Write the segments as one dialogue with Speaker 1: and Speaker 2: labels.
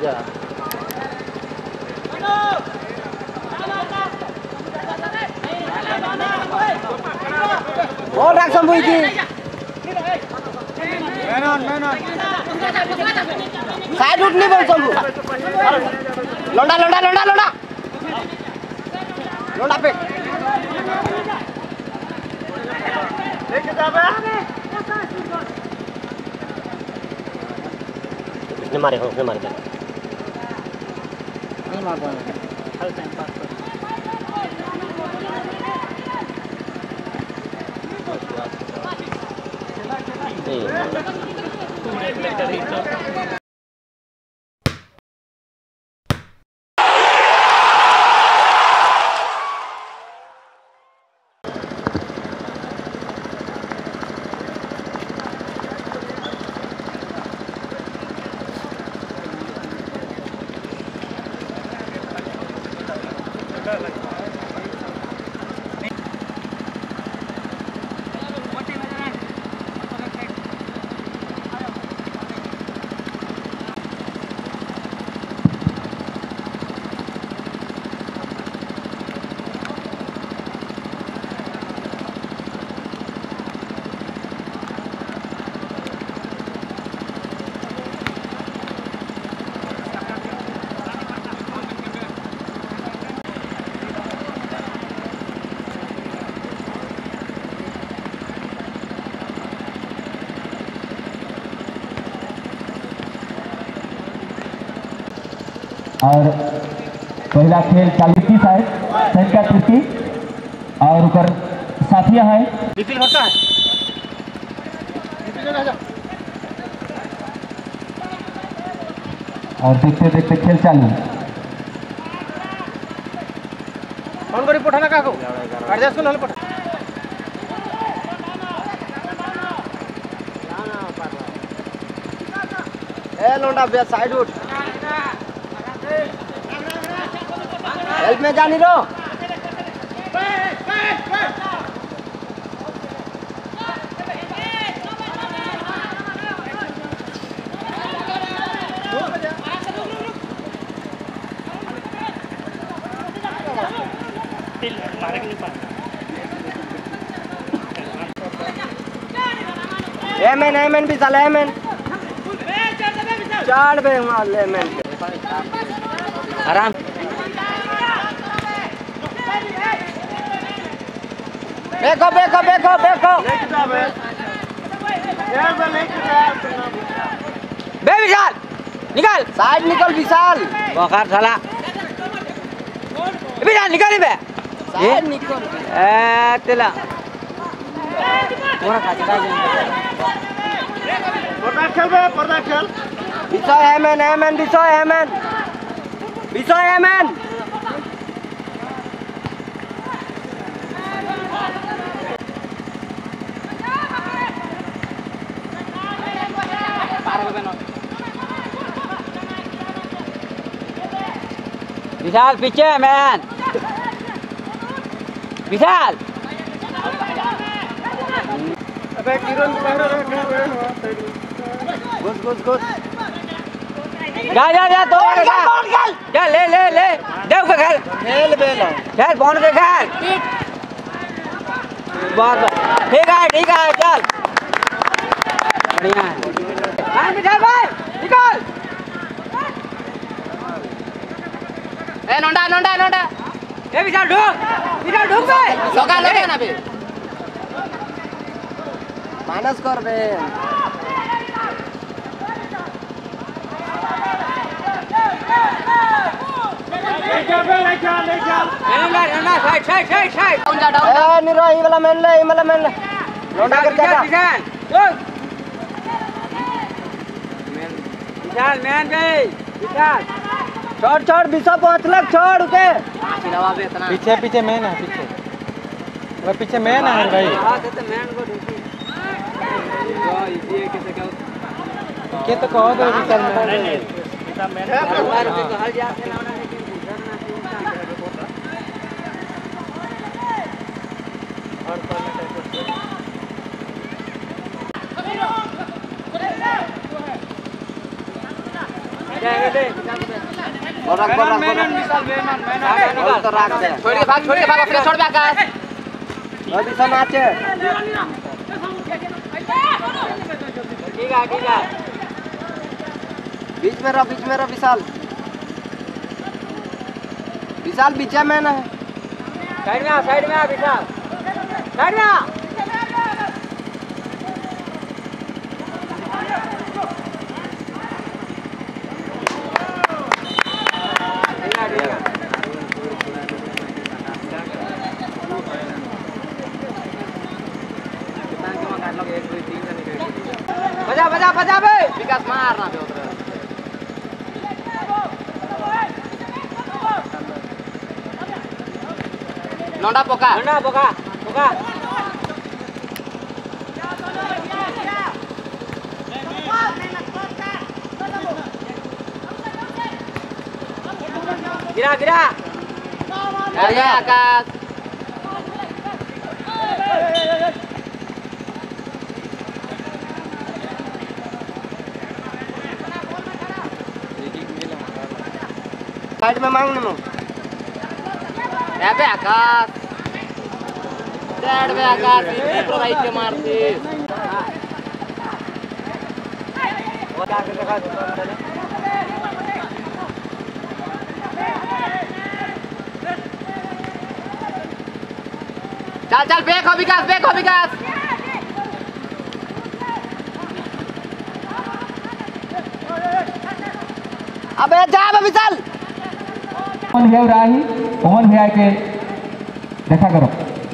Speaker 1: जा बोल रख संभू की साइड उठ नहीं बोल संभू लोंडा लोंडा लोंडा लोंडा लोंडा पे लेके जा बे किसने मारे हो उसने मारे थे नहीं मार पाया हर टाइम पास
Speaker 2: और पहला खेल 40 है सही का छुट्टी और ऊपर साथिया है
Speaker 1: विपिन होता है
Speaker 2: और देखते देखते खेल चालू
Speaker 1: कौन करी पठाना का को एडजस्ट कर पठा ए लोंडा बे साइड उठ हेल्प में जानी रो एमएन भी चला एमएन चार बे मार ले एमएन आराम बेको बेको बेको बेको बे विशाल निकल साइड निकल विशाल बकार साला विशाल निकल बे साइड निकल ए तेला पूरा काचरा पर्दा खेल बे पर्दा खेल Vishal MN MN Vishal MN Vishal MN Vishal पीछे मैन विशाल अबे किरण घुस घुस घुस जा जा जा तो जा ले ले ले देव के खेल खेल बेल खेल बॉन के खेल बहुत ठीक है चल बढ़िया है विशाल भाई निकल ए नोंडा नोंडा नोंडा ए विशाल ढूक बे लगा लगा ना बे माइनस कर बे ले जा साइड ए निरो ई वाला मैन ले नोंडा कर जा विशाल मैन गई विशाल छोड़ बिसा 5 लाख छोड़ उके
Speaker 2: पीछे पीछे मैन है पीछे वो पीछे मैन है भाई
Speaker 1: मैन को
Speaker 2: के तो कहो दो विशाल मैन
Speaker 1: बोल रख तो रख दे। छोड़ के भाग अपने छोड़ दे आकाश। और विशाल नाचे। ठीक है। बीच में रहो विशाल। विशाल बीच में ना है। साइड में आ विशाल। साइड में आ। बजा बे विकास मारना पे उधर नोंडा पोका गिरा अरे आकाश साइड में मांगने में आकाश साइड में आकाश राइट के मारती चल बैक हो विकास अबे जा विशाल
Speaker 2: ओमन भैया के देखा करो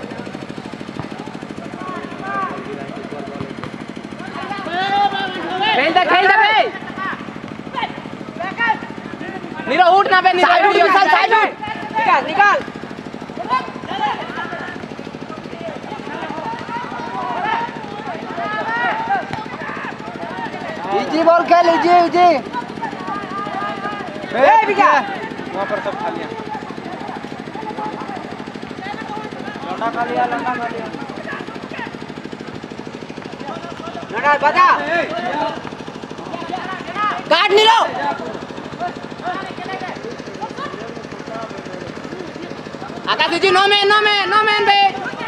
Speaker 1: खेल दे बे नीरो उठ ना बे साइड उठ निकाल इजी बॉल खेल इजी ए बिका वहां पर सब खा लिया लौंडा खा लिया लौंडा बजा काट नहीं लो आकाश जी नो मैन बे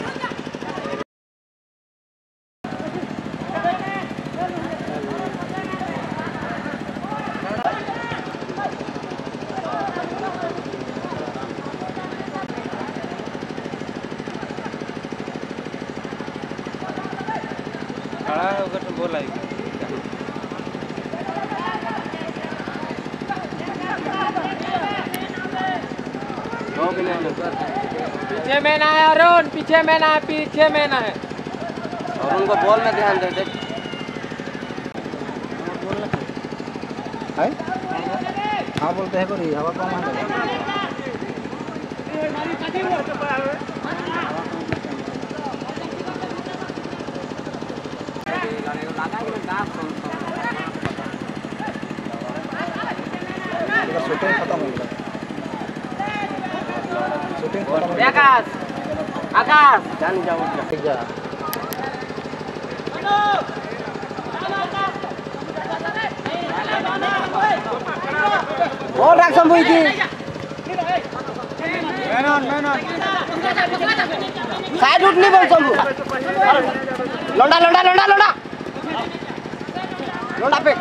Speaker 1: खड़ा होकर तो बोल आएगी पीछे में ना है अरुण पीछे में ना है अरुण को बॉल में ध्यान दे देख हाँ बोलते हैं कोई हवा कम शूटिंग खत्म हो गया आकाश जान जाओ ठीक है और रख संभू जी मैनन साइड उठ नहीं बोल संभू लोंडा पे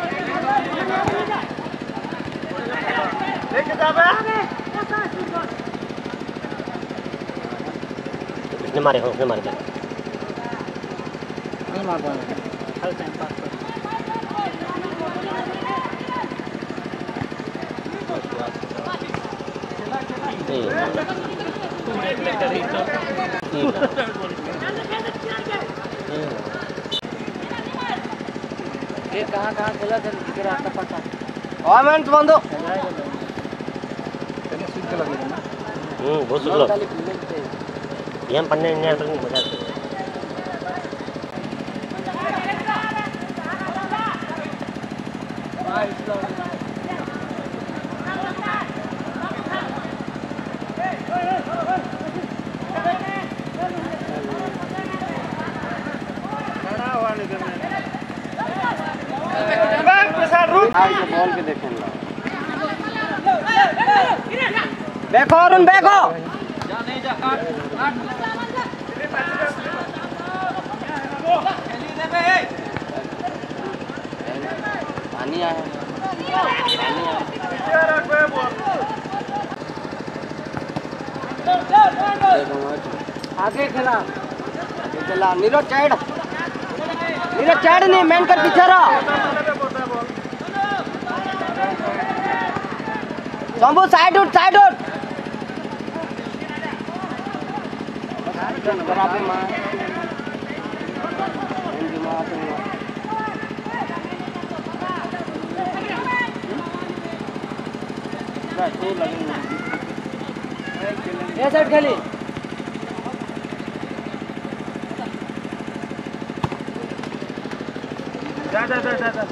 Speaker 1: लेके जा बे उसने मारे नहीं मार पाया हर टाइम पास ये कहाँ खेला था इधर आता पता कमेंट बंदो तेरे स्विच के लगे ना बहुत सुंदर ये हम पन्ने नहीं आते मजा आता बॉल के देखें बैको अरुण बैको पानी आया आगे खेला नीरज चैड नहीं मेन कर पीछे रहा शंभू साइड उठ ये साइड खेली जा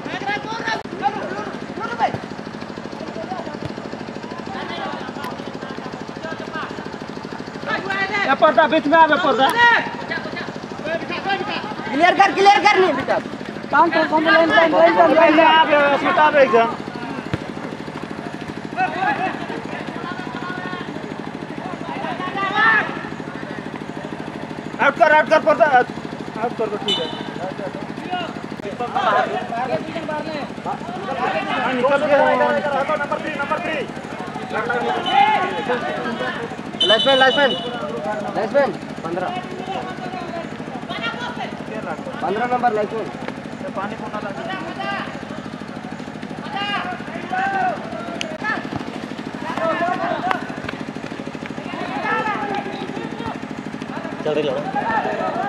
Speaker 1: पर्दा बीच में आवे पर्दा क्लियर कर नहीं बेटा काम तो लाइन आवे सटावे एकदम आउट कर पर्दा आउट कर ठीक है निकल गया नंबर 3 लाइसमैन 15 नंबर लाइसमैन पानी चल रही